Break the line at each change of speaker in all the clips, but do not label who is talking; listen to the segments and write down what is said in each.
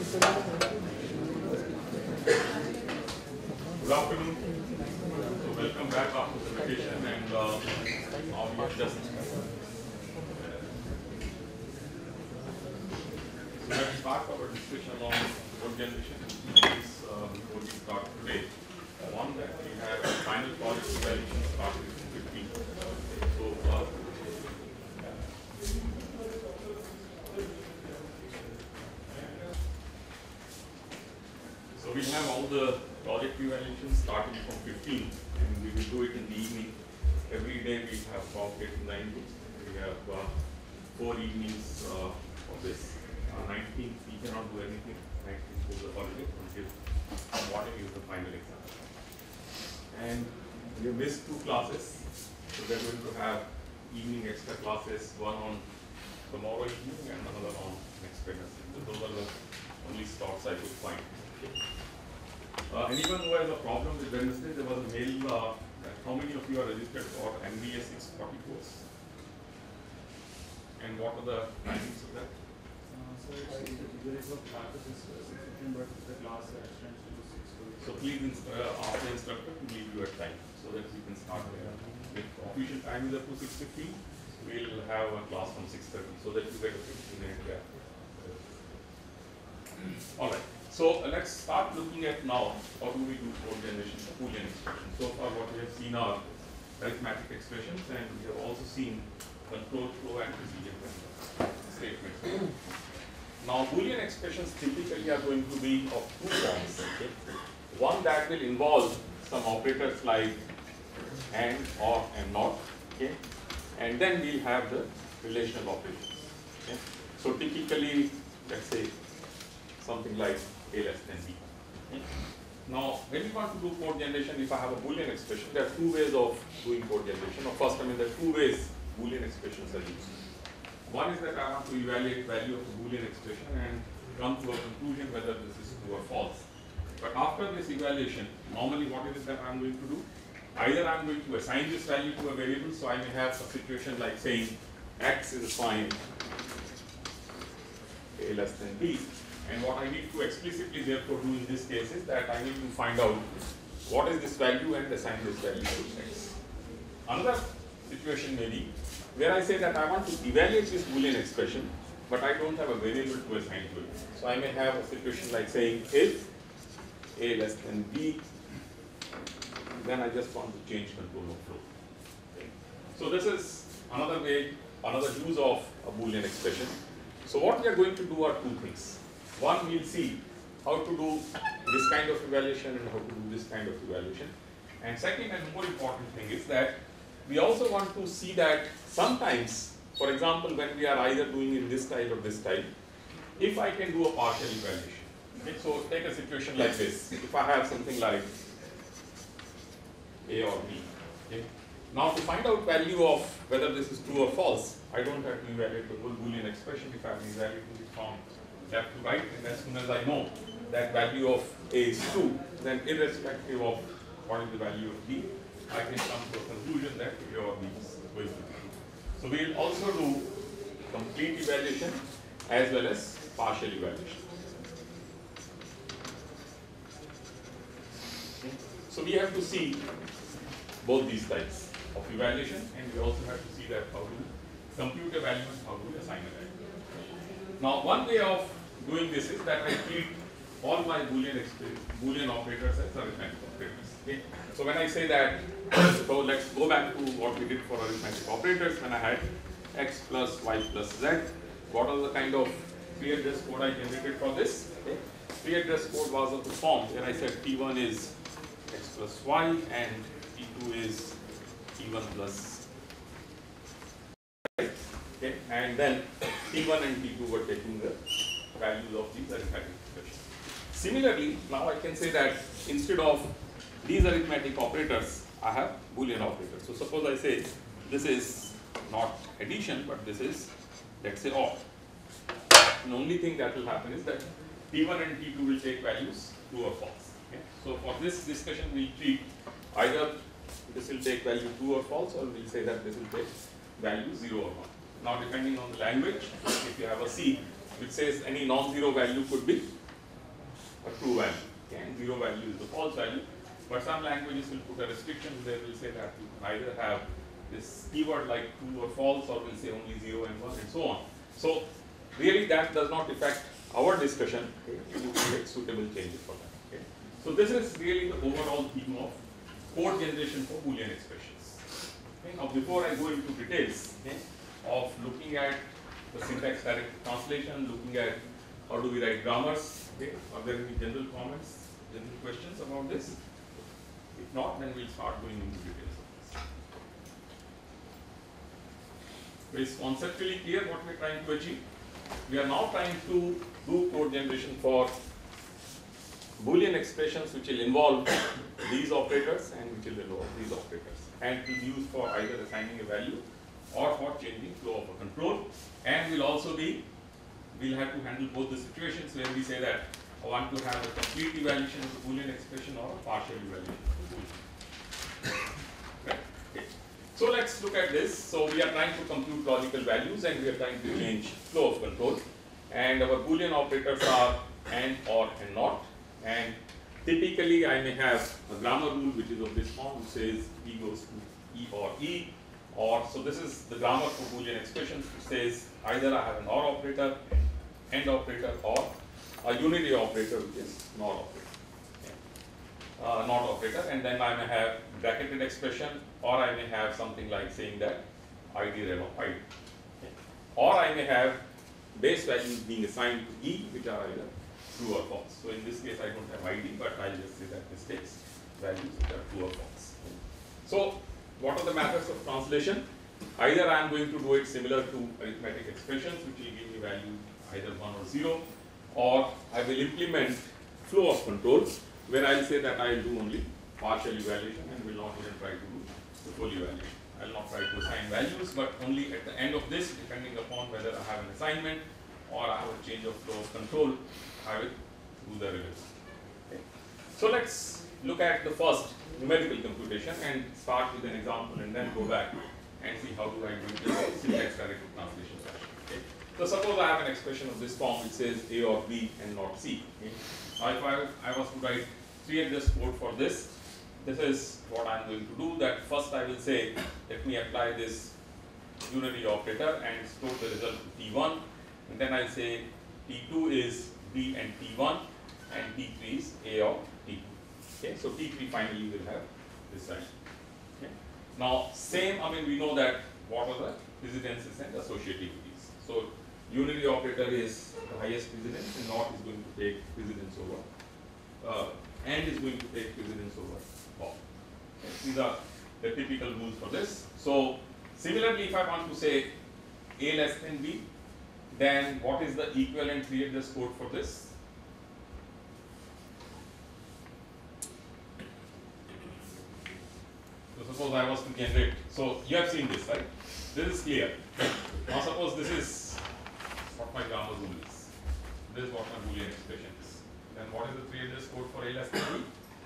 Good afternoon. So welcome back after the vacation, and now we have just let's start our discussion on code generation. Please, before we start today, one that we have final project evaluation started in 15. So we have all the project evaluations starting from 15, and we will do it in the evening. Every day we have about 8 to 9 weeks. We have 4 evenings for this. 19th we cannot do anything. 19th is a holiday until morning is the final exam. And we missed 2 classes, so we are going to have evening extra classes, one on tomorrow evening and another on next Wednesday. So those are the only slots I could find. Anyone who has a problem with Wednesday, there was a mail that how many of you are registered for MBA 640 course? And what are the timings of that?
So there is a practice is 6:15, but the class extends to 6:40.
So please ask the instructor to leave you at time so that we can start there. If official time is up to 6:15, we'll have a class from 6:30 so that you get a 15-minute gap. All right. So let's start looking at now how do we do code generation for Boolean expressions. So far what we have seen are arithmetic expressions, and we have also seen control flow and procedure statements. Now Boolean expressions typically are going to be of 2 forms. Okay? One that will involve some operators like and, or, and not. Okay? And then we'll have the relational operations. Okay? So typically, let's say something like A less than B. Okay. Now, when you want to do code generation, if I have a Boolean expression, there are 2 ways of doing code generation. Or first, there are 2 ways Boolean expressions are used. One is that I want to evaluate value of a Boolean expression and come to a conclusion whether this is true or false. But after this evaluation, normally what is it that I am going to do? Either I am going to assign this value to a variable, so I may have a situation like saying x is assigned A less than B. And what I need to explicitly therefore do in this case is that I need to find out what is this value and assign this value to x. Another situation may be where I say that I want to evaluate this Boolean expression, but I don't have a variable to assign to it. So I may have a situation like saying if A less than B, then I just want to change control of flow. Okay. So this is another way, another use of a Boolean expression. So what we are going to do are 2 things. One, we'll see how to do this kind of evaluation and how to do this kind of evaluation. And second and more important thing is that we also want to see that sometimes, for example, when we are either doing in this style or this style, if I can do a partial evaluation. Okay, so take a situation like this. If I have something like A or B. Okay. Now to find out value of whether this is true or false, I don't have to evaluate the whole Boolean expression. If I am evaluating it from left to right, and as soon as I know that value of A is true, then irrespective of what is the value of B, I can come to a conclusion that A or B is going to be true. So we will also do complete evaluation as well as partial evaluation. Okay. So we have to see both these types of evaluation, and we also have to see that how to compute a value and how to assign a value. Now one way of doing this is that I treat all my Boolean operators as arithmetic operators. Okay? So when I say that, so let's go back to what we did for arithmetic operators when I had x plus y plus z. What are the kind of pre-address code I generated for this? Okay? Pre-address code was of the form where I said T1 is x plus y and T2 is T1 plus y. Okay? And then T1 and T2 were taking the values of these arithmetic expressions. Similarly, now I can say that instead of these arithmetic operators, I have Boolean operators. So suppose I say this is not addition, but this is, let's say, OR. And the only thing that will happen is that T1 and T2 will take values true or false. Okay? So for this discussion, we'll treat either this will take value true or false, or we'll say that this will take value 0 or 1. Now depending on the language, if you have a C which says any non-zero value could be a true value, okay, and 0 value is the false value. But some languages will put a restriction. They will say that you can either have this keyword like true or false, or will say only 0 and 1 and so on. So really that does not affect our discussion. Okay? You can make suitable changes for that. Okay? So this is really the overall theme of code generation for Boolean expressions. Okay? Now before I go into details, okay, of looking at the syntax directed translation, looking at how do we write grammars, okay, are there any general comments, general questions about this? If not, then we'll start going into details of this. Is conceptually clear what we're trying to achieve? We are now trying to do code generation for Boolean expressions which will involve these operators and which will involve these operators, and to be used for either assigning a value or for changing flow of a control. And we'll also be, we'll have to handle both the situations where we say that I want to have a complete evaluation of the Boolean expression or a partial evaluation of the Boolean. Right? Okay. So let's look at this. So we are trying to compute logical values and we are trying to change flow of control. And our Boolean operators are and, or, and not. And typically I may have a grammar rule which is of this form, which says E goes to E or E. Or, so this is the grammar for Boolean expressions, which says either I have an OR operator, AND operator, or a unary operator, which is NOR operator. Okay. NOT operator, and then I may have bracketed expression, or I may have something like saying that ID rel of ID. Okay. Or I may have base values being assigned to E, which are either true or false. So in this case, I don't have ID, but I'll just say that this takes values which are true or false. Okay. So what are the methods of translation? Either I am going to do it similar to arithmetic expressions, which will give me value either 1 or 0, or I will implement flow of control, where I will say that I will do only partial evaluation and will not even try to do the full evaluation. I will not try to assign values, but only at the end of this, depending upon whether I have an assignment or I have a change of flow of control, I will do the revision. Okay. So let's look at the first numerical computation and start with an example and then go back and see how do I do this syntax directed translation fashion. Okay. So suppose I have an expression of this form which says A or B and not C. Okay. Now if I was to write 3-address code for this, this is what I am going to do. That first I will say, let me apply this unary operator and store the result to T1, and then I will say T2 is B and T1 and T3 is A or T2. Okay, so T3 finally will have this sign. Okay. Now same, I mean we know that what are the precedences and associativities. So unary operator is the highest precedence, and not is going to take precedence over, and is going to take precedence over all. Okay. These are the typical rules for this. So similarly, if I want to say A less than B, then what is the equivalent 3-address code for this? So suppose I was to generate, so you have seen this, right? This is clear. Now suppose this is what my grammar rule is. This is what my Boolean expression is. Then what is the 3-address code for A less than B?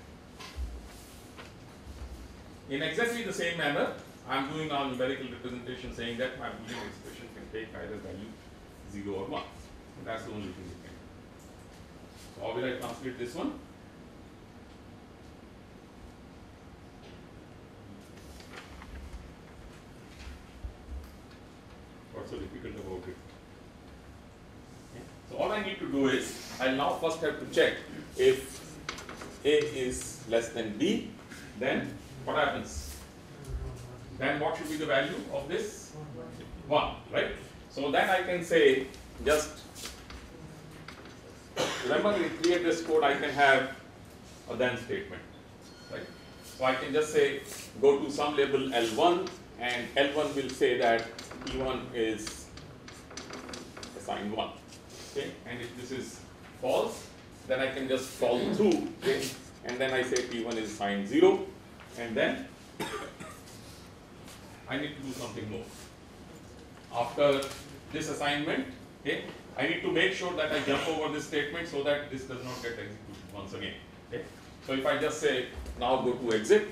In exactly the same manner, I am doing now numerical representation saying that my Boolean expression can take either value 0 or 1. And that's the only thing we can do. So how will I translate this one? What's so difficult about it? Okay. So all I need to do is, I'll now first have to check if A is less than B, then what happens? Then what should be the value of this? 1, right? So then I can say, just remember in 3-address code I can have a then statement, right? So I can just say, go to some label L1, and L1 will say that T1 is assigned 1, okay? And if this is false, then I can just follow through, okay? And then I say T1 is assigned 0, and then I need to do something more. After this assignment, okay, I need to make sure that I jump over this statement so that this does not get executed once again. Okay. So if I just say now go to exit,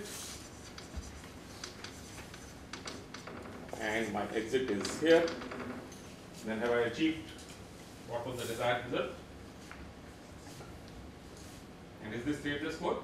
and my exit is here, then have I achieved what was the desired result? And is this the address code?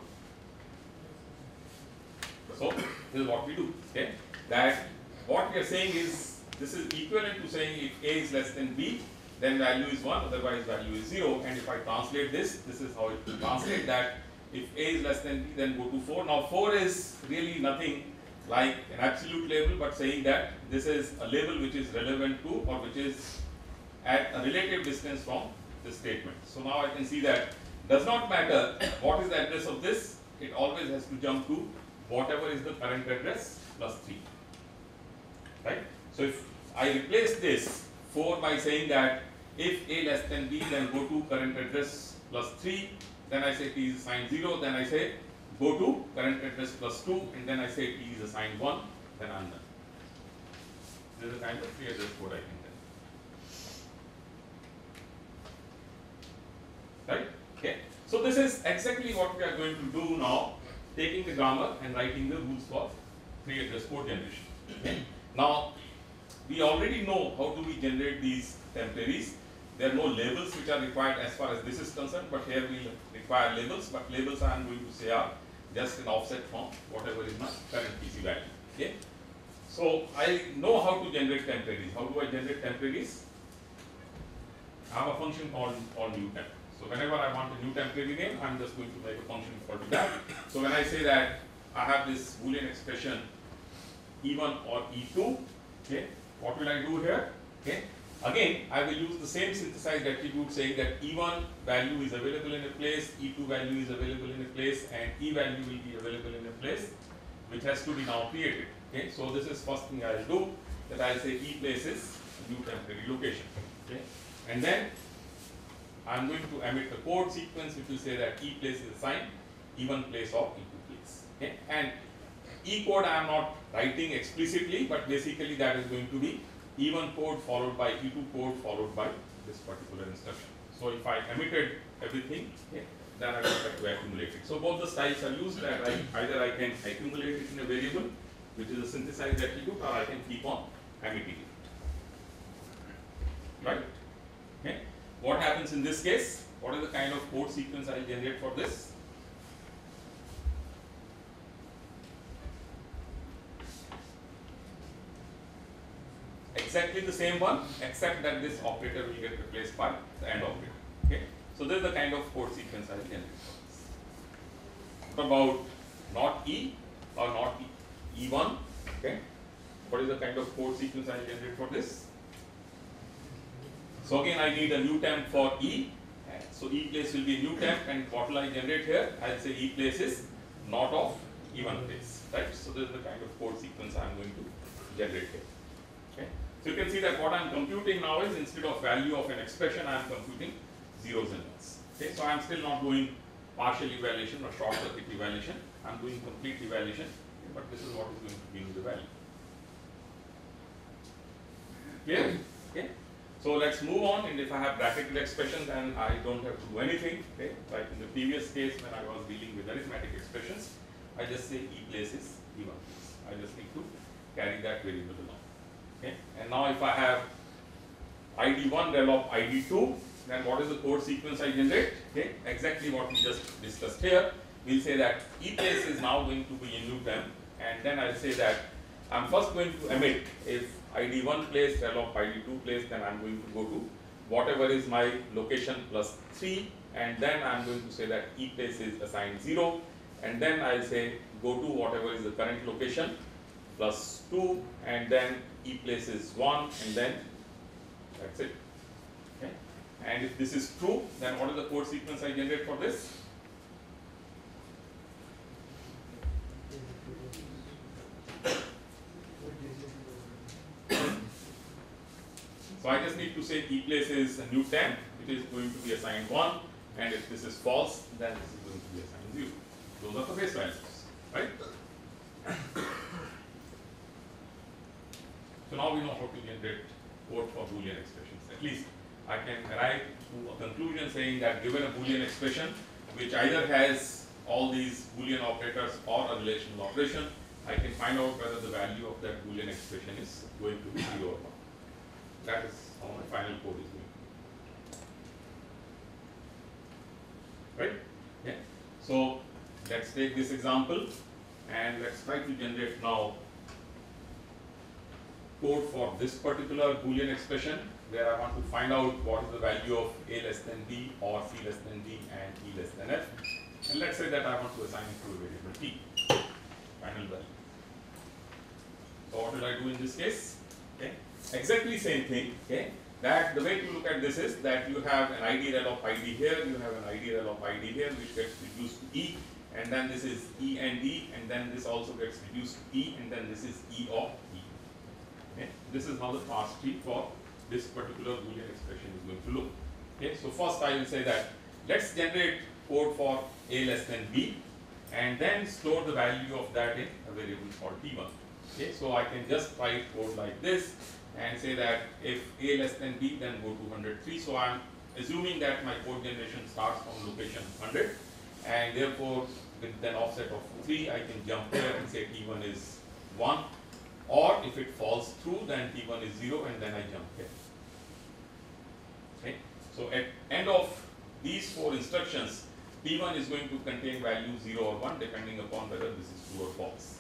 So this is what we do. Okay, that what we are saying is this is equivalent to saying if A is less than B, then value is 1, otherwise value is 0. And if I translate this is how it will translate that. If A is less than B, then go to 4. Now 4 is really nothing like an absolute label, but saying that this is a label which is relevant to or which is at a relative distance from this statement. So now I can see that does not matter what is the address of this, it always has to jump to whatever is the current address plus 3. Right? So if I replace this 4 by saying that if A less than B, then go to current address plus 3, then I say T is assigned 0, then I say go to current address plus 2, and then I say T is assigned 1, then I'm done. This is a kind of free address code I can tell. Right? Okay. So this is exactly what we are going to do now, taking the grammar and writing the rules for free address code generation. Okay. Now, we already know how do we generate these temporaries. There are no labels which are required as far as this is concerned, but here we require labels, but labels I am going to say are just an offset from whatever is my current PC value. Okay. So I know how to generate temporaries. How do I generate temporaries? I have a function called new temp. So whenever I want a new temporary name, I am just going to make a function called that. So when I say that I have this Boolean expression E1 or E2, okay, what will I do here? Okay. Again, I will use the same synthesized attribute saying that E1 value is available in a place, E2 value is available in a place, and E value will be available in a place, which has to be now created. Okay, so this is first thing I will do, that I will say E place is new temporary location. Okay, and then I am going to emit the code sequence which will say that E place is assigned E1 place or E2 place. Okay, and E code I am not writing explicitly, but basically that is going to be E1 code followed by E2 code followed by this particular instruction. So if I emitted everything, okay, then I will have to accumulate it. So both the styles are used, that either I can accumulate it in a variable, which is a synthesized attribute, or I can keep on emitting it. Right? Okay. What happens in this case? What is the kind of code sequence I will generate for this? Exactly the same one, except that this operator will get replaced by the AND operator. Okay. So this is the kind of code sequence I will generate for this. What about not E or not E1? Okay. What is the kind of code sequence I will generate for this? So again, I need a new temp for E. So E place will be a new temp, and what will I generate here? I will say E place is not of E1 place. Right. So this is the kind of code sequence I am going to generate here. Okay. So you can see that what I am computing now is, instead of value of an expression, I am computing zeros and ones. Okay. So I am still not doing partial evaluation or short circuit evaluation. I am doing complete evaluation, but this is what is going to give me the value. Clear? Okay. So let's move on, and if I have bracketed expression, then I don't have to do anything. Okay. Like in the previous case when I was dealing with arithmetic expressions, I just say E place is E1 place. I just need to carry that variable along. Okay. And now if I have ID1 rel of ID2, then what is the code sequence I generate? Okay. Exactly what we just discussed here. We'll say that E place is now going to be a new temp, and then I'll say that I'm first going to emit if ID1 place rel of ID2 place, then I'm going to go to whatever is my location plus 3, and then I'm going to say that E place is assigned 0, and then I'll say go to whatever is the current location plus 2, and then E place is 1, and then that's it. Okay. And if this is true, then what is the code sequence I generate for this? So I just need to say E place is a new temp, which is going to be assigned 1, and if this is false, then this is going to be assigned 0. Those are the base values, right? So now we know how to generate code for Boolean expressions. At least I can arrive to a conclusion saying that given a Boolean expression which either has all these Boolean operators or a relational operation, I can find out whether the value of that Boolean expression is going to be 0 or not. That is how my final code is going to be. Right? Yeah. So let's take this example and let's try to generate now code for this particular Boolean expression where I want to find out what is the value of a less than b or c less than d and e less than f. And let's say that I want to assign it to a variable t, final value. So what will I do in this case? Okay, exactly same thing. Okay, that the way to look at this is that you have an id rel of id here, you have an id rel of id here, which gets reduced to e, and then this is e and d, and then this also gets reduced to e, and then this is e of e. Okay, this is how the parse tree for this particular Boolean expression is going to look. Okay, so first I will say that let's generate code for a less than b, and then store the value of that in a variable called t1. Okay, so I can just write code like this and say that if a less than b, then go to 103. So I'm assuming that my code generation starts from location 100, and therefore with an offset of 3, I can jump here and say t1 is 1, or if it falls through, then t1 is 0, and then I jump here. Okay, so at end of these 4 instructions, t1 is going to contain value 0 or 1 depending upon whether this is true or false.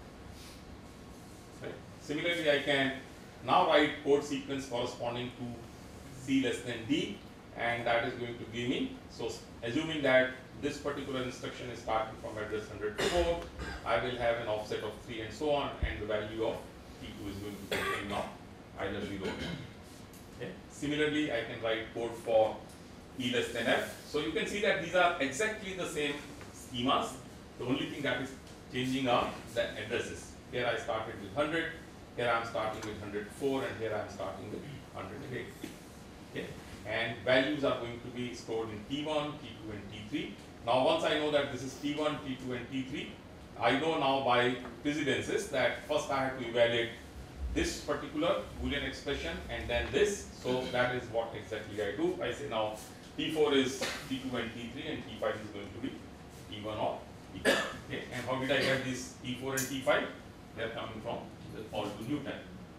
Right. Similarly, I can now write code sequence corresponding to c less than d, and that is going to give me, so assuming that this particular instruction is starting from address 104, I will have an offset of 3 and so on, and the value of t2 is going to contain now either 0 or 1. Okay. Similarly, I can write code for e less than f. So you can see that these are exactly the same schemas. The only thing that is changing are the addresses. Here I started with 100, here I am starting with 104, and here I am starting with 108. Okay. And values are going to be stored in T1, T2 and T3. Now once I know that this is T1, T2 and T3, I know now by precedences that first I have to evaluate this particular Boolean expression and then this. So that is what exactly I do. I say now T4 is T2 and T3 and T5 is going to be T1 or T2. Okay. And how did I get these T4 and T5? They are coming from the Alto Newton.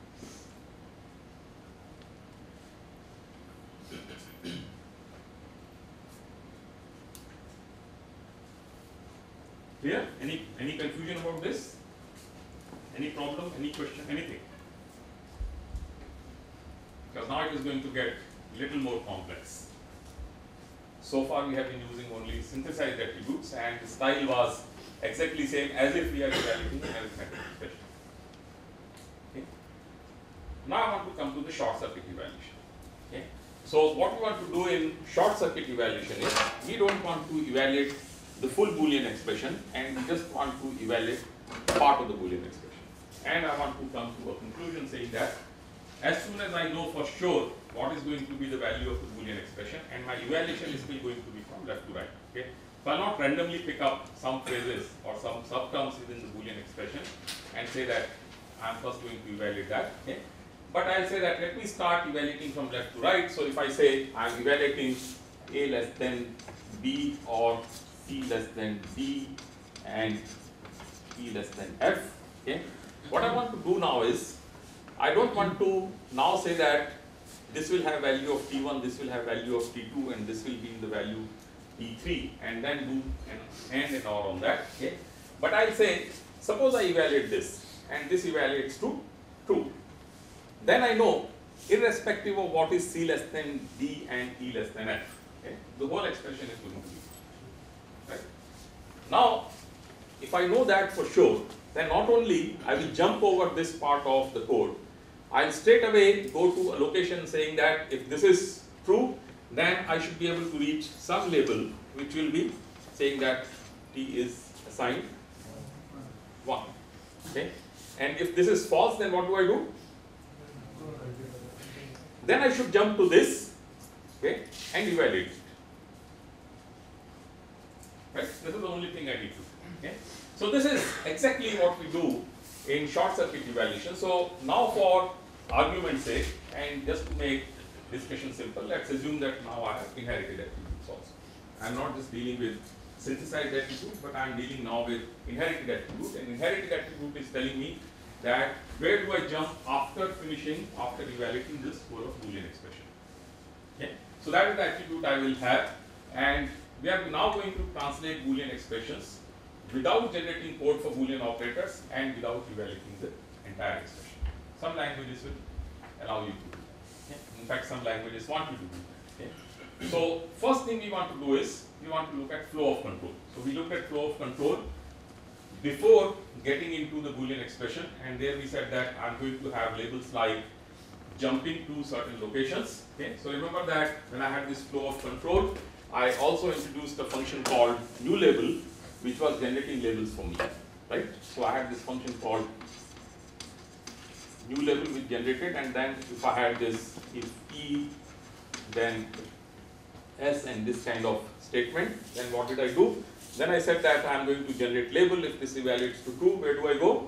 Clear? Any confusion about this? Any problem? Any question? Anything? Because now it is going to get little more complex. So far we have been using only synthesized attributes, and the style was exactly same as if we are evaluating an arithmetic expression. Okay. Now I want to come to the short circuit evaluation. Okay. So what we want to do in short circuit evaluation is we don't want to evaluate the full Boolean expression, and we just want to evaluate part of the Boolean expression. And I want to come to a conclusion saying that as soon as I know for sure what is going to be the value of the Boolean expression, and my evaluation is still going to be from left to right. Okay. So I'll not randomly pick up some phrases or some subterms within the Boolean expression and say that I'm first going to evaluate that. Okay. But I'll say that let me start evaluating from left to right. So if I say I'm evaluating a less than b or c less than d and e less than f. Okay. What I want to do now is I don't want to now say that this will have value of t1, this will have value of t2, and this will be in the value t3, and then do an AND and OR on that. Okay. But I'll say suppose I evaluate this and this evaluates to true. Then I know irrespective of what is c less than d and e less than f, okay, the whole expression is going to be right. Now if I know that for sure, then not only I will jump over this part of the code, I'll straight away go to a location saying that if this is true, then I should be able to reach some label which will be saying that t is assigned 1. Okay. And if this is false, then what do I do? Then I should jump to this, okay, and evaluate it. Right? This is the only thing I need to do. Okay? So this is exactly what we do in short circuit evaluation. So now for argument's sake, and just to make discussion simple, let's assume that now I have inherited attributes also. I am not just dealing with synthesized attribute, but I am dealing now with inherited attribute. And inherited attribute is telling me that where do I jump after finishing, after evaluating this whole of Boolean expression. Okay. So that is the attribute I will have, and we are now going to translate Boolean expressions without generating code for Boolean operators and without evaluating the entire expression. Some languages will allow you to do that. Okay? In fact, some languages want you to do that. Okay? So first thing we want to do is we want to look at flow of control. So we looked at flow of control before getting into the Boolean expression, and there we said that I'm going to have labels like jumping to certain locations. Okay? So remember that when I had this flow of control, I also introduced a function called new label, which was generating labels for me, right? So I had this function called new label which generated, and then if I had this if E then S and this kind of statement, then what did I do? Then I said that I am going to generate label. If this evaluates to true, where do I go?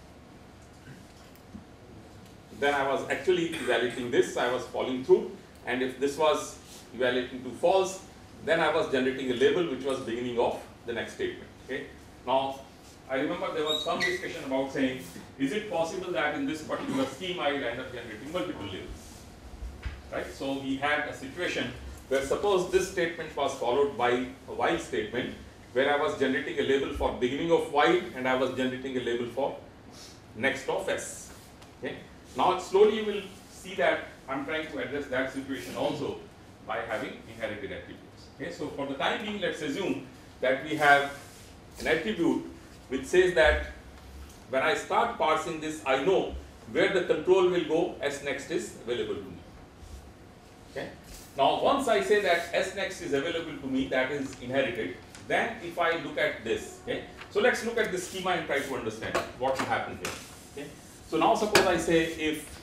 Then I was actually evaluating this, I was following through, and if this was evaluating to false, then I was generating a label which was beginning of the next statement. Okay? Now, I remember there was some discussion about saying, is it possible that in this particular scheme I will end up generating multiple labels? Right? So we had a situation where suppose this statement was followed by a while statement, where I was generating a label for beginning of while and I was generating a label for next of S. Okay? Now slowly you will see that I'm trying to address that situation also by having inherited attributes. Okay? So for the time being, let's assume that we have an attribute which says that when I start parsing this, I know where the control will go, S next is available to me. Okay? Now once I say that S next is available to me, that is inherited, then if I look at this, okay? So let's look at this schema and try to understand what will happen here. Okay? So now suppose I say if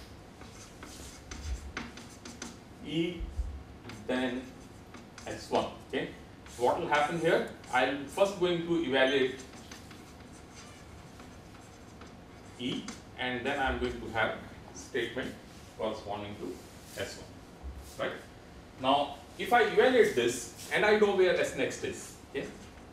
E then S1, okay? So what will happen here? I'm first going to evaluate E, and then I'm going to have statement corresponding to S1, right? Now, if I evaluate this and I know where S next is, okay?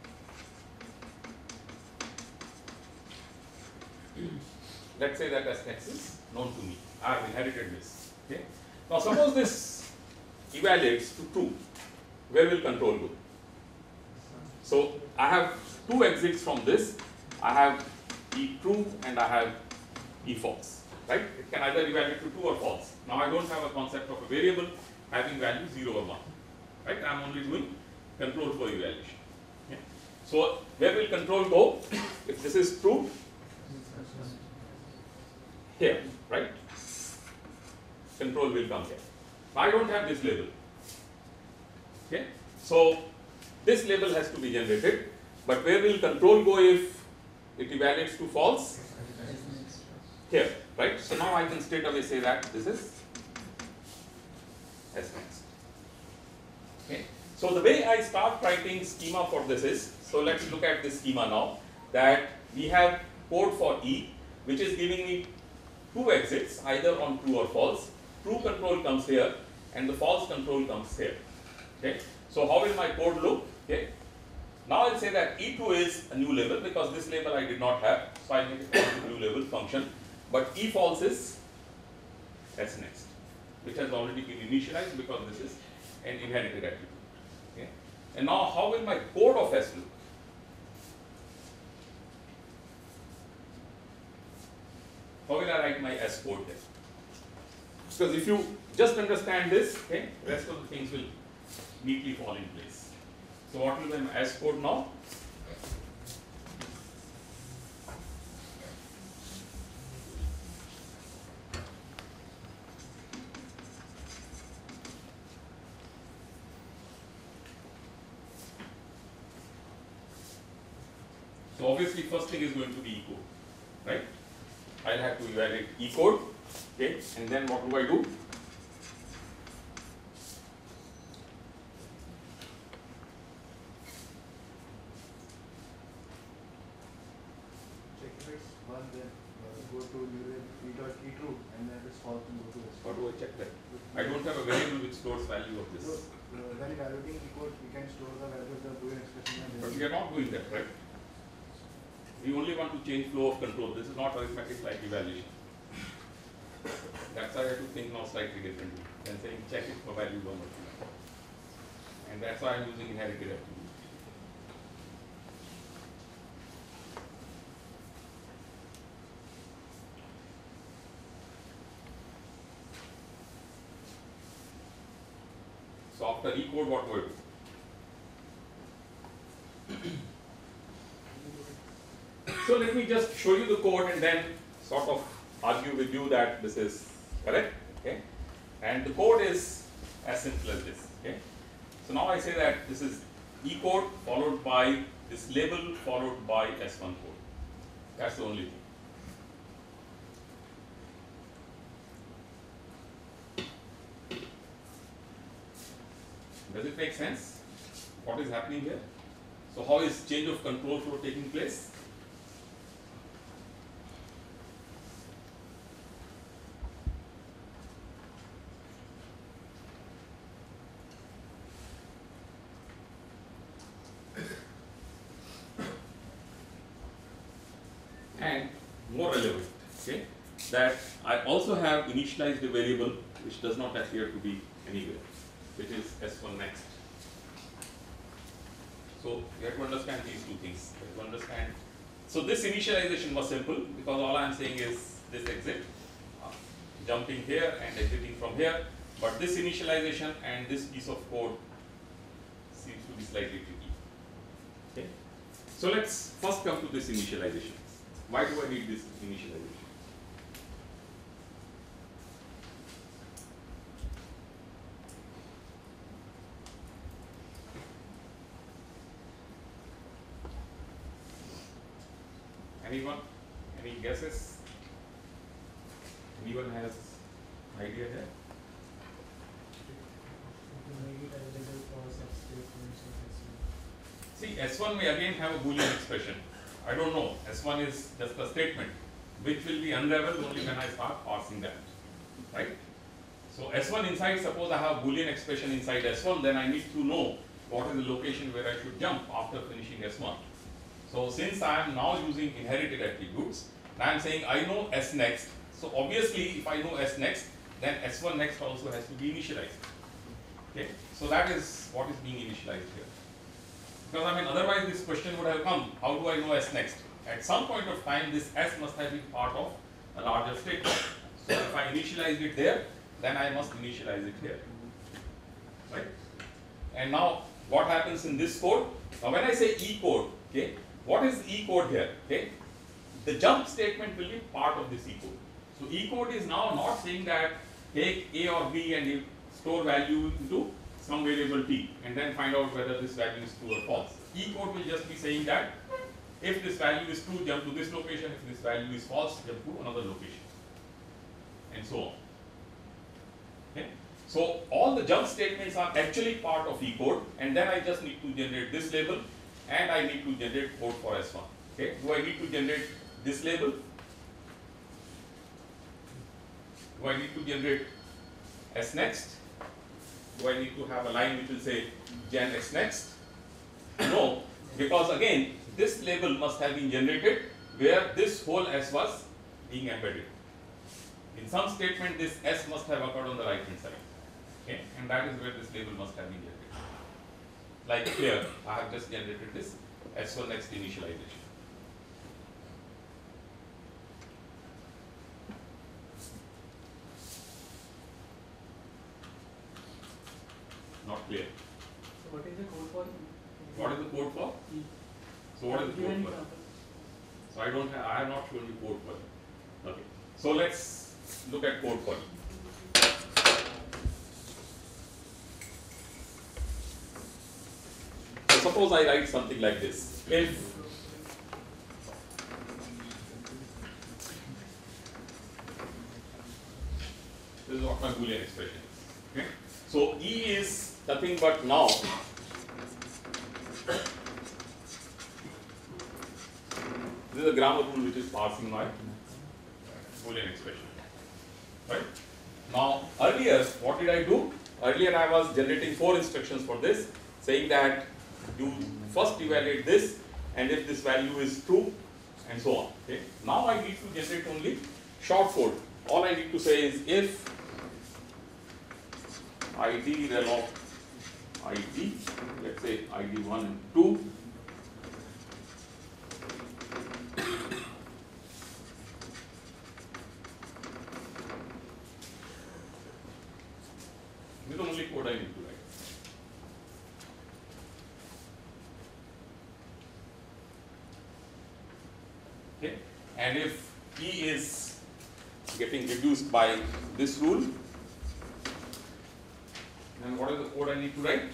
Let's say that S next is known to me. I have inherited this. Okay? Now, suppose this evaluates to true. Where will control go? So I have two exits from this. I have E true and I have E false. Right? It can either evaluate to true or false. Now I don't have a concept of a variable having value 0 or 1. Right? I am only doing control for evaluation. Okay? So where will control go? If this is true, here, right? Control will come here. I don't have this label. Okay? So this label has to be generated, but where will control go if it evaluates to false? Here, right? So now I can straight away say that this is S next. Okay? So the way I start writing schema for this is, so let's look at this schema now, that we have code for E, which is giving me two exits, either on true or false. True control comes here and the false control comes here. Okay? So how will my code look? Okay? Now I'll say that E2 is a new label because this label I did not have, so I make it a new label function. But E false is S next, which has already been initialized because this is an inherited attribute. Okay? And now how will my code of S look? How will I write my S code there? Because if you just understand this, okay, rest of the things will neatly fall in place. So what will be my S code now? So obviously first thing is going to be E code, right? I'll have to evaluate E code, okay, and then what do I do?
Check if it's 1, then go to E dot E true, and then if it's false, then go to S.
How do I check that? I don't have a variable which stores value of this.
So, when evaluating E code, we can store the value of the Boolean expression. And
But we are not doing that, right? We only want to change flow of control. This is not arithmetic like evaluation. That's why I have to think now slightly differently than saying check it for value 1 or 2. and that's why I'm using inherited attribute. So after E-code, what will do? So let me just show you the code and then sort of argue with you that this is correct, okay? And the code is as simple as this, okay? So now I say that this is E-code followed by this label followed by S1 code. That's the only thing. Does it make sense? What is happening here? So how is change of control flow taking place? And more relevant, okay, that I also have initialized a variable which does not appear to be anywhere, which is S1 next. So you have to understand these two things. You have to understand. So this initialization was simple because all I am saying is this exit, jumping here and exiting from here. But this initialization and this piece of code seems to be slightly tricky. Okay. So let's first come to this initialization. Why do I need this initialization? Anyone? Any guesses? Anyone has idea here? See, S1 may again have a Boolean expression. I don't know. S1 is just a statement which will be unraveled only when I start parsing that. Right? So S1 inside, suppose I have Boolean expression inside S1, then I need to know what is the location where I should jump after finishing S1. So since I am now using inherited attributes, I am saying I know S next. So obviously if I know S next, then S1 next also has to be initialized. Okay? So that is what is being initialized here. Because I mean otherwise this question would have come, how do I know S next? At some point of time this S must have been part of a larger statement. So if I initialized it there, then I must initialize it here. Right? And now what happens in this code? Now when I say E code, okay, what is E code here? Okay? The jump statement will be part of this E code. So E code is now not saying that take A or B and you store value into some variable T and then find out whether this value is true or false. E code will just be saying that if this value is true, jump to this location, if this value is false, jump to another location, and so on. Okay? So all the jump statements are actually part of E code, and then I just need to generate this label and I need to generate code for S1. Okay? Do I need to generate this label? Do I need to generate S next? Do I need to have a line which will say gen S next? No, because again, this label must have been generated where this whole S was being embedded. In some statement, this S must have occurred on the right hand side. Okay? And that is where this label must have been generated. Like here, I have just generated this S1 next initialization. Not clear.
So what is the code for?
What is the code for?
E.
So what is the
Give
code
an
for?
example.
So I have not shown you code for it. Okay. So let's look at code for it. So suppose I write something like this. If this is what my Boolean expression is. Okay. So E is nothing but now. This is a grammar rule which is parsing my Boolean expression. Right? Now earlier, what did I do? Earlier I was generating 4 instructions for this, saying that you first evaluate this, and if this value is true, and so on. Okay? Now I need to generate only short code. All I need to say is if id rel of ID, let's say ID 1 and 2. This is the only code I need to write. Okay, and if E is getting reduced by this rule, then what is the code I need to write?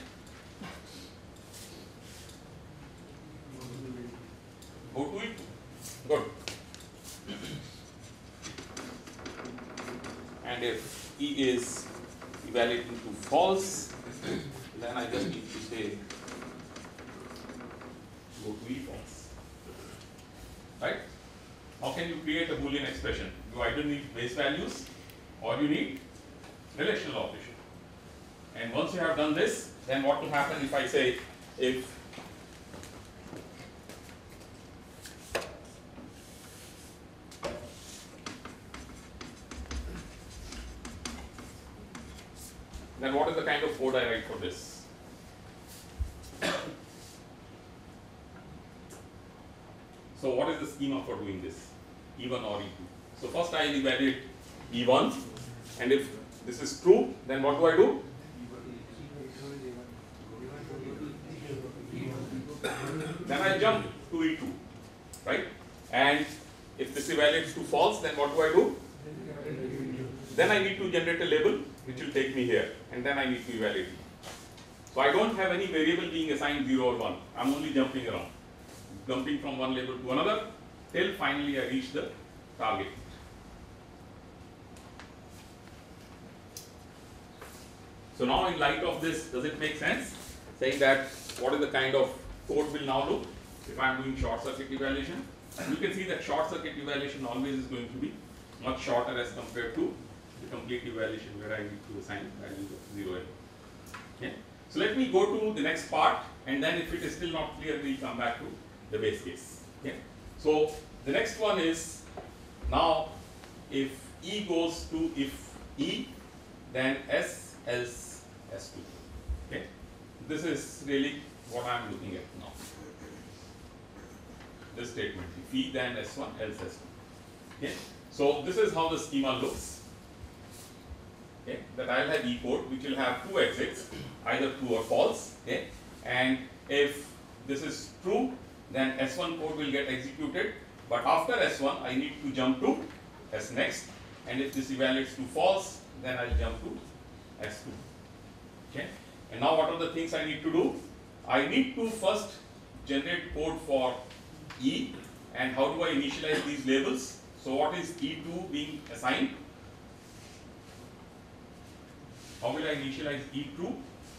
Go to it. Good. And if E is evaluating to false, then I just need to say go to E false. Right? How can you create a Boolean expression? You either need base values or you need relational operation. And once you have done this, then what will happen if I say if then what is the kind of code I write for this? So what is the schema for doing this? E1 or E2? So first I will evaluate E1, and if this is true, then what do I do? Then I jump to E2, right? And if this evaluates to false, then what do I do? Then I need to generate a label which will take me here, and then I need to evaluate it. So I don't have any variable being assigned 0 or 1. I'm only jumping around, jumping from one label to another till finally I reach the target. So now in light of this, does it make sense? Saying that what is the kind of code will now look if I am doing short circuit evaluation? You can see that short circuit evaluation always is going to be much shorter as compared to the complete evaluation where I need to assign values of 0 and 1. Okay. So let me go to the next part, and then if it is still not clear, we will come back to the base case. Okay. So the next one is now if E goes to if E, then S else S2. Okay. This is really what I am looking at now. This statement, if E then S1 else S2. Okay. So this is how the schema looks. Okay, that I will have E code which will have two exits, either true or false. Okay, and if this is true, then S1 code will get executed, but after S1 I need to jump to S next, and if this evaluates to false, then I will jump to S2. Okay, and now what are the things I need to do? I need to first generate code for E, and how do I initialize these labels? So what is E2 being assigned? How will I initialize E2?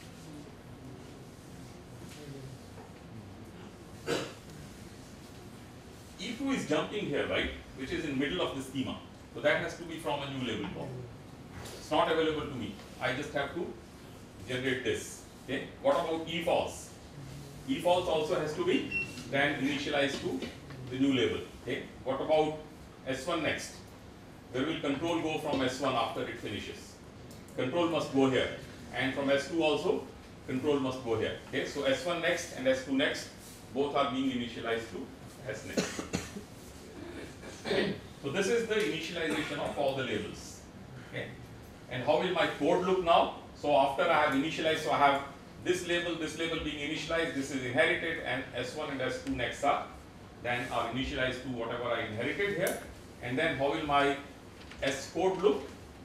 E2 is jumping here, right? Which is in middle of the schema. So that has to be from a new label call. It's not available to me. I just have to generate this. Okay. What about E false? E false also has to be then initialized to the new label. Okay. What about S1 next? Where will control go from S1 after it finishes? Control must go here, and from S2 also control must go here. Okay, so S1 next and S2 next, both are being initialized to S next. Okay, so this is the initialization of all the labels. Okay, and how will my code look now? So after I have initialized, so I have this label being initialized, this is inherited, and S1 and S2 next then are initialized to whatever I inherited here. And then how will my S code look?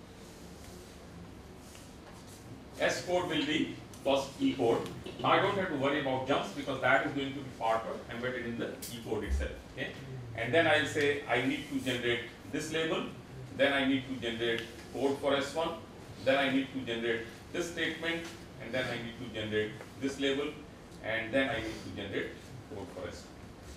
S code will be first E code. Now I don't have to worry about jumps because that is going to be part of embedded in the E code itself. Okay? And then I will say I need to generate this label, then I need to generate code for S1, then I need to generate this statement, and then I need to generate this label, and then I need to generate code for S2.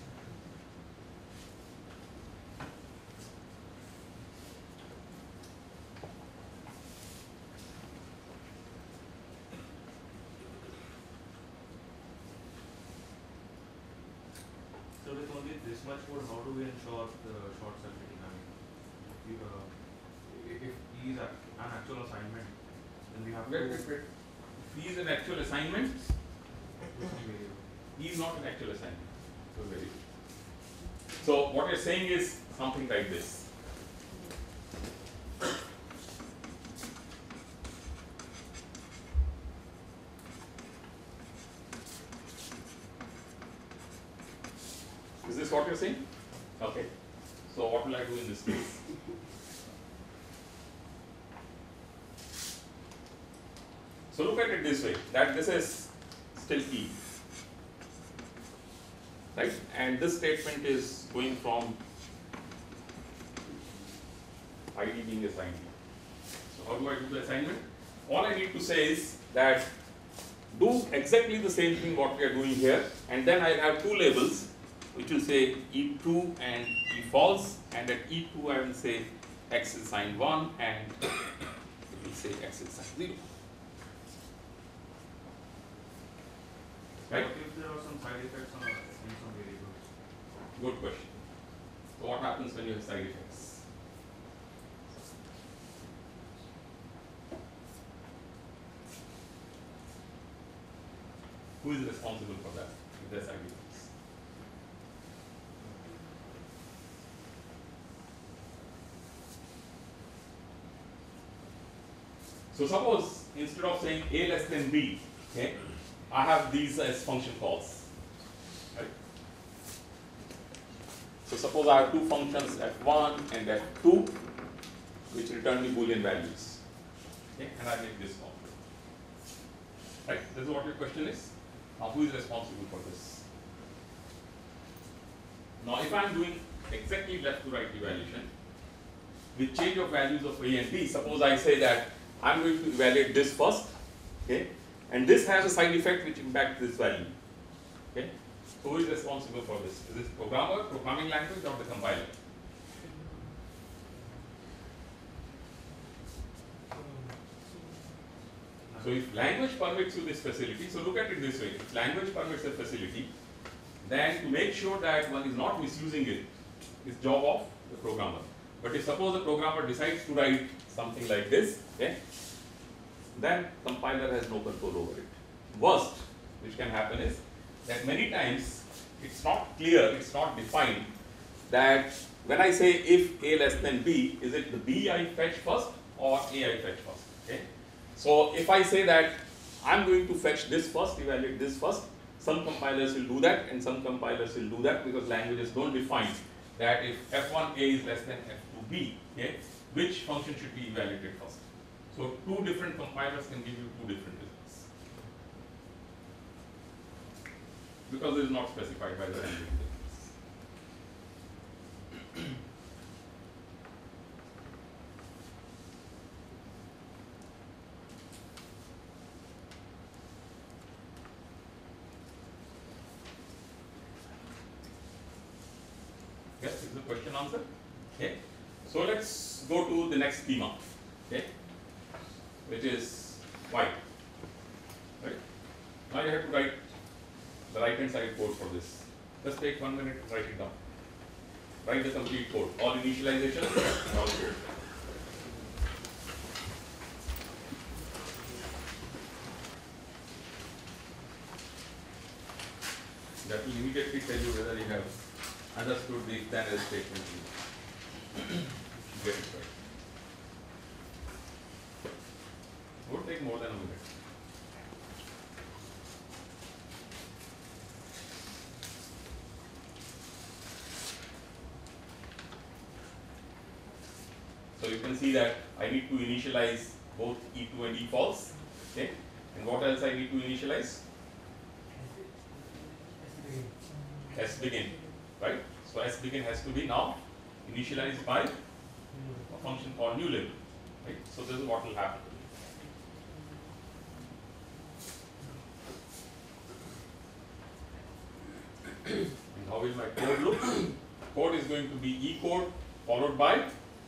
So with only this much code, how do we ensure the short circuiting? I mean, if E is an actual assignment, then we have
Wait.
to.
If he is an actual assignment,
variable.
he is not an actual assignment. So very good. So what you're saying is something like this. Is this what you're saying? Okay. So what will I do in this case? So look at it this way, that this is still E, right? And this statement is going from ID being assigned. So how do I do the assignment? All I need to say is that do exactly the same thing what we are doing here, and then I'll have two labels which will say E true and E false, and at E2 I will say X is assigned 1 and it will say X is assigned 0. Right?
What if there are some side effects on some variables?
Good question. So what happens when you have side effects? Who is responsible for that if there are side effects? So suppose instead of saying A less than B, okay, I have these as function calls. Right? So suppose I have two functions f1 and f2 which return me Boolean values. Okay, and I make this call. Right? This is what your question is. Now who is responsible for this? Now if I am doing exactly left to right evaluation with change of values of A and B, suppose I say that I am going to evaluate this first, okay, and this has a side effect which impacts this value. Okay, so who is responsible for this? Is this programmer, programming language, or the compiler? So if language permits you this facility, so look at it this way: if language permits a facility, then to make sure that one is not misusing it, is job of the programmer. But if suppose the programmer decides to write something like this, okay, then compiler has no control over it. Worst which can happen is that many times it's not clear, it's not defined that when I say if A less than B, is it the B I fetch first or A I fetch first? Okay. So if I say that I'm going to fetch this first, evaluate this first, some compilers will do that and some compilers will do that because languages don't define that if f1A is less than f2B, okay, which function should be evaluated first. So two different compilers can give you two different results because it is not specified by the language. Yes, is the question answered? Okay. So let's go to the next schema. Okay, which is white. Right. Now you have to write the right hand side code for this. Just take 1 minute to write it down. Write the complete code. All initialization, all code. That will immediately tell you whether you have understood the then else statement. Get it right. Would take more than a minute. So you can see that I need to initialize both E2 and E false. Okay. And what else I need to initialize? S begin. Right? So S begin has to be now initialized by a function called new label. Right? So this is what will happen. And how will my code look? Code is going to be E code followed by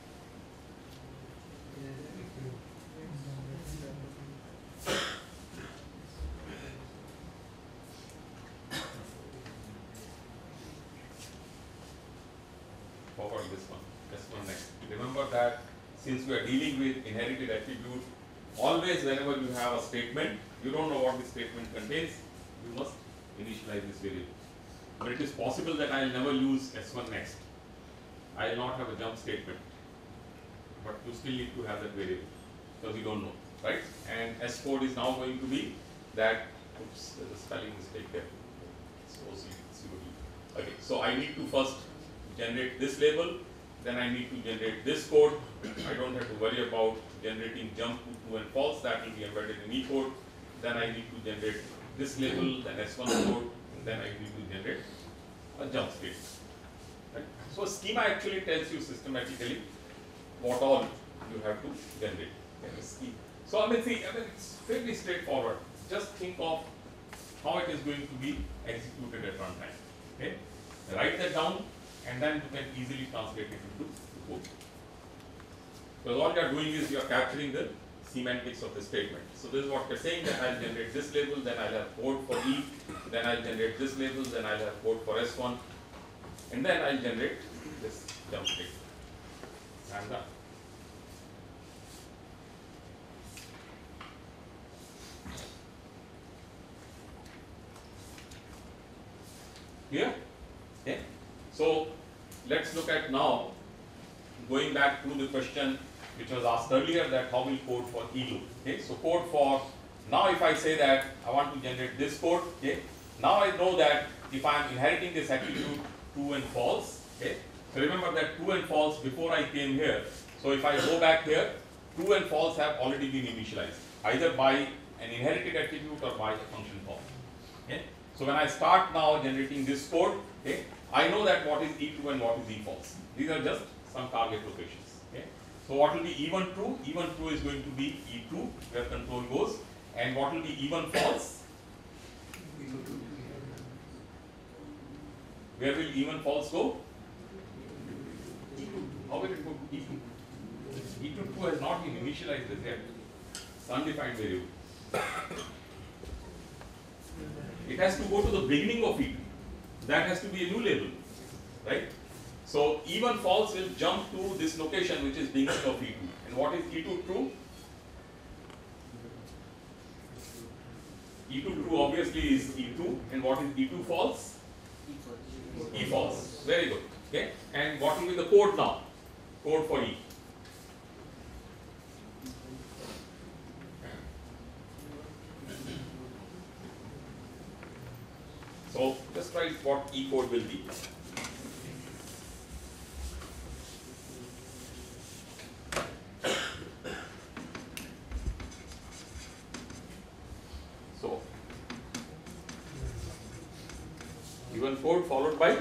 forward this one next. Remember that since we are dealing with inherited attribute, always whenever you have a statement, You don't know what the statement contains, you must initialize this variable. But it is possible that I will never use S1 next. I will not have a jump statement, but you still need to have that variable because you don't know, right? And S code is now going to be that, oops, there's a spelling mistake there. So COD. Okay, so I need to first generate this label, then I need to generate this code. I don't have to worry about generating jump to true and false, that will be embedded in E code. Then I need to generate this label, then S1 code, and then I need to generate a jump statement. Right? So schema actually tells you systematically what all you have to generate. So I mean, it's fairly straightforward. Just think of how it is going to be executed at runtime. Okay, write that down, and then you can easily translate it into code. Because all you are doing is you are capturing the semantics of the statement. So this is what we are saying, that I'll generate this label, then I'll have code for E, then I'll generate this label, then I'll have code for S1, and then I'll generate this jump statement. I'm done. Clear? Okay. So let's look at now, going back to the question which was asked earlier, that how we code for E loop. Okay. So code for, now if I say that I want to generate this code, okay, now I know that if I am inheriting this attribute true and false, okay. So remember that true and false before I came here. So if I go back here, true and false have already been initialized, either by an inherited attribute or by a function call. Okay. So when I start now generating this code, okay, I know that what is E true and what is E false. These are just some target locations. Okay. So what will be even true? Even true is going to be E2 where control goes, and what will be even false? Where will even false go? How will it go to E2? E2 true has not been initialized as yet. It's undefined variable. It has to go to the beginning of E2. That has to be a new label, right? So even false will jump to this location which is beginning of E2. And what is E2 true? E2 true obviously is E2. And what is E2 false? E false. Very good. Okay. And what will be the code now? Code for E. So just write what E code will be. So even code followed by,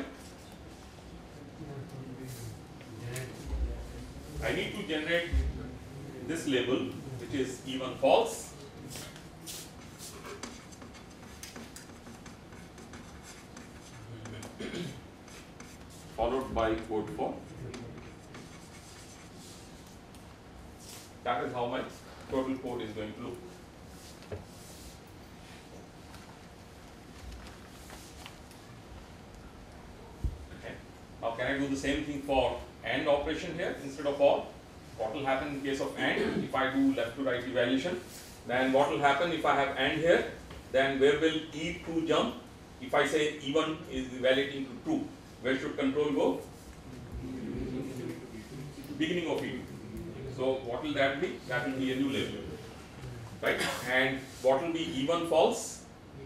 I need to generate this label which is even false. Followed by code for. That is how my total code is going to look. Okay. Now can I do the same thing for AND operation here instead of OR? What will happen in case of AND? If I do left to right evaluation, then what will happen if I have AND here? Then where will E2 jump? If I say E1 is evaluating to true, where should control go? Beginning of E2. So what will that be? That will be a new label, right? And what will be even false?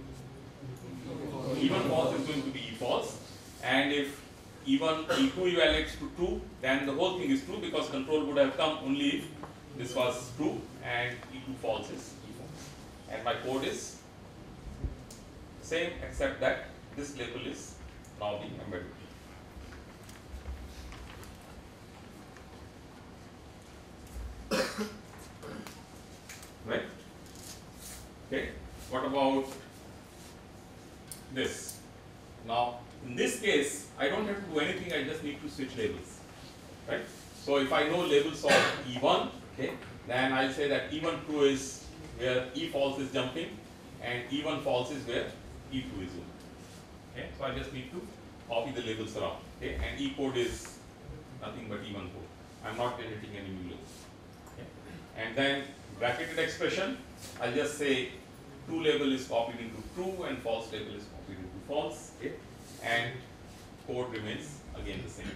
Even false is going to be E false. And if even E2 evaluates to true, then the whole thing is true because control would have come only if this was true and E2 false is E false. And my code is same except that this label is now being embedded. Right? Okay. What about this? Now, in this case, I don't have to do anything, I just need to switch labels. Right? So, if I know labels of E1, okay, then I'll say that E1 true is where E false is jumping, and E1 false is where E2 is jumping. Okay? So, I just need to copy the labels around. Okay? And E code is nothing but E1 code. I'm not generating any new labels. Okay? And then bracketed expression, I'll just say true label is copied into true and false label is copied into false, okay, and code remains again the same.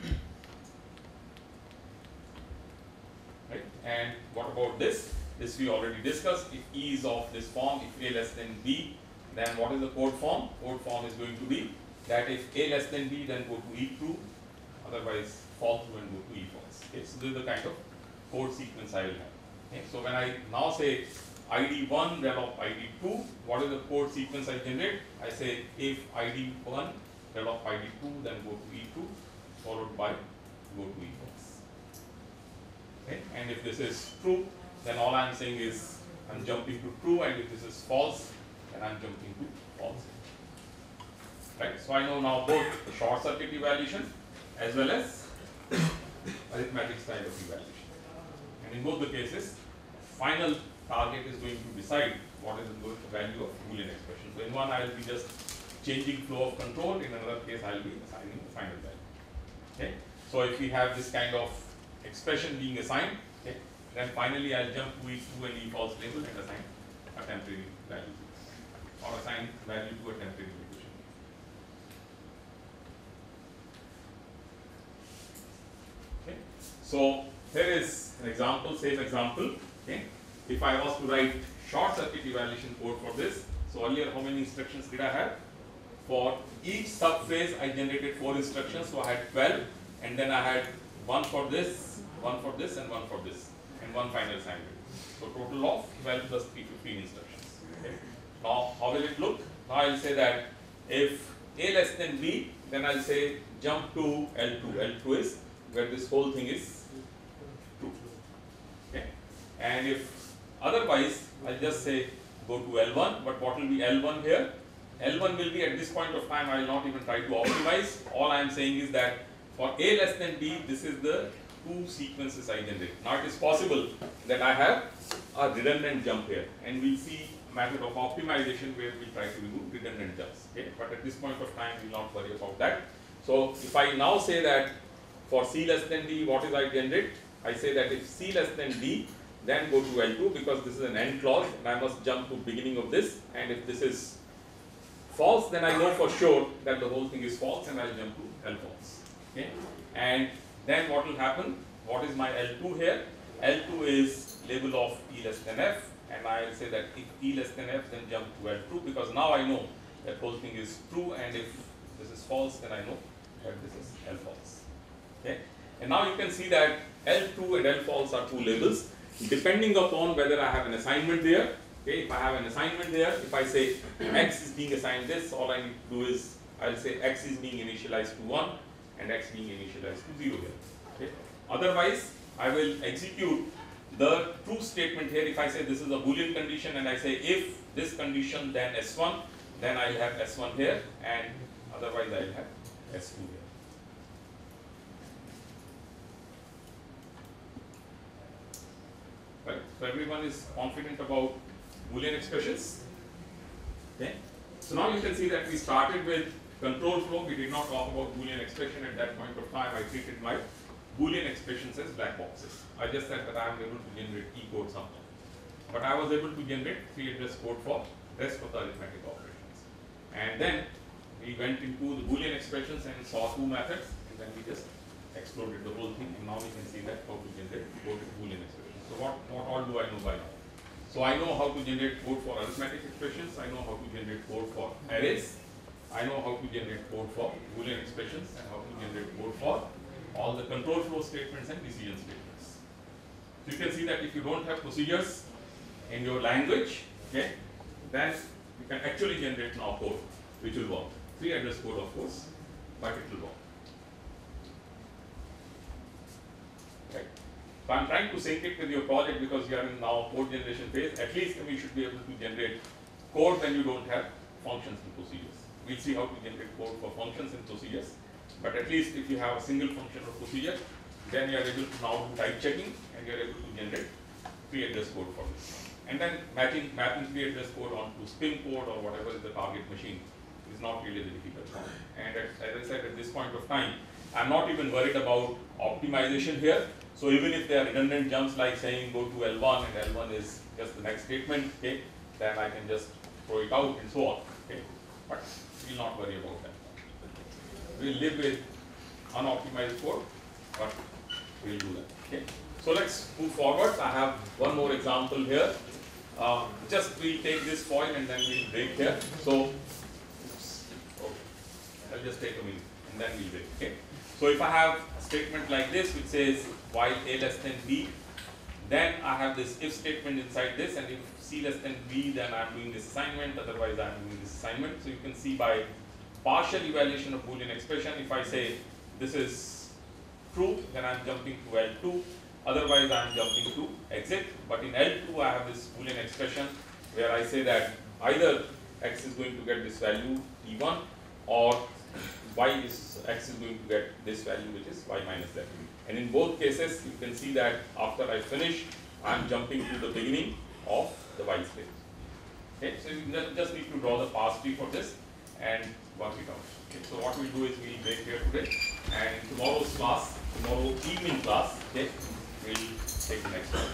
Right? And what about this? This we already discussed. If E is of this form, if A less than B, then what is the code form? Code form is going to be that if A less than B, then go to E true, otherwise fall through and go to E false. Okay, so this is the kind of code sequence I will have. Okay, so when I now say ID1 rel of ID2, what is the code sequence I generate? I say if ID1 rel of ID2, then go to E2, followed by go to E false. Okay, and if this is true, then all I am saying is I am jumping to true, and if this is false, then I am jumping to false. Right, so I know now both the short circuit evaluation as well as arithmetic style of evaluation. And in both the cases, final target is going to decide what is the value of Boolean expression. So in one I will be just changing flow of control, in another case I will be assigning the final value. Okay. So if we have this kind of expression being assigned, okay, then finally I will jump to E2 and E false label and assign a temporary value or assign value to a temporary location. Okay. So here is an example, same example. Okay. If I was to write short circuit evaluation code for this, so earlier how many instructions did I have? For each subphase I generated 4 instructions, so I had 12, and then I had one for this, one for this, and one for this, and one final assignment. So total of 12 plus 3, 15 instructions. Okay. Now how will it look? Now I will say that if A less than B, then I will say jump to L2. L2 is where this whole thing is true. Okay. And if otherwise, I'll just say go to L1, but what will be L1 here? L1 will be at this point of time, I will not even try to optimize. All I am saying is that for A less than B, this is the 2 sequences I generate. Now it is possible that I have a redundant jump here, and we'll see a method of optimization where we try to remove redundant jumps. Okay? But at this point of time, we will not worry about that. So if I now say that for C less than D, what is I generate? I say that if C less than D, then go to L2, because this is an end clause and I must jump to beginning of this, and if this is false, then I know for sure that the whole thing is false and I will jump to L false. Okay? And then what will happen? What is my L2 here? L2 is label of E less than F, and I will say that if E less than F, then jump to L2, because now I know that whole thing is true, and if this is false, then I know that this is L false. Okay? And now you can see that L2 and L false are 2 labels. Depending upon whether I have an assignment there, okay, if I have an assignment there, if I say X is being assigned this, all I need to do is, I will say X is being initialized to 1 and X being initialized to 0 here. Okay. Otherwise, I will execute the true statement here. If I say this is a Boolean condition and I say if this condition then S1, then I will have S1 here, and otherwise I will have S2 here. Right. So everyone is confident about Boolean expressions. Okay. So now you can see that we started with control flow. We did not talk about Boolean expression at that point of time. I treated my Boolean expressions as black boxes. I just said that I am able to generate E code somehow. But I was able to generate 3 address code for rest of the arithmetic operations. And then we went into the Boolean expressions and saw 2 methods, and then we just exploded the whole thing, and now we can see that how to generate code with Boolean expressions. So what all do I know by now? So I know how to generate code for arithmetic expressions, I know how to generate code for arrays, I know how to generate code for Boolean expressions, and how to generate code for all the control flow statements and decision statements. So you can see that if you don't have procedures in your language, okay, then you can actually generate now code which will work. 3 address code of course, but it will work. Right. So I am trying to sync it with your project because you are in now code generation phase. At least we should be able to generate code when you don't have functions and procedures. We'll see how to generate code for functions and procedures. But at least if you have a single function or procedure, then you are able to now do type checking, and you are able to generate 3 address code for this. And then mapping 3 address code onto spin code or whatever is the target machine is not really the difficult part. And as I said, at this point of time, I'm not even worried about optimization here. So even if there are redundant jumps like saying go to L1 and L1 is just the next statement, okay, then I can just throw it out and so on. Okay, but we'll not worry about that. We'll live with unoptimized code, but we'll do that. Okay, so let's move forward. I have one more example here. Just we'll take this foil and then we'll break here. So, okay, I'll just take a minute and then we'll break. Okay. So if I have a statement like this which says while a less than b, then I have this if statement inside this, and if c less than b, then I'm doing this assignment, otherwise I'm doing this assignment. So you can see by partial evaluation of Boolean expression, if I say this is true, then I'm jumping to L2, otherwise I'm jumping to exit. But in L2 I have this Boolean expression where I say that either x is going to get this value t1 or x is going to get this value which is y minus that. And in both cases you can see that after I finish, I'm jumping to the beginning of the while space. Okay, so you just need to draw the pass tree for this and work it out. Okay, so what we'll do is we'll break here today, and in tomorrow evening class, okay, we'll take the next one.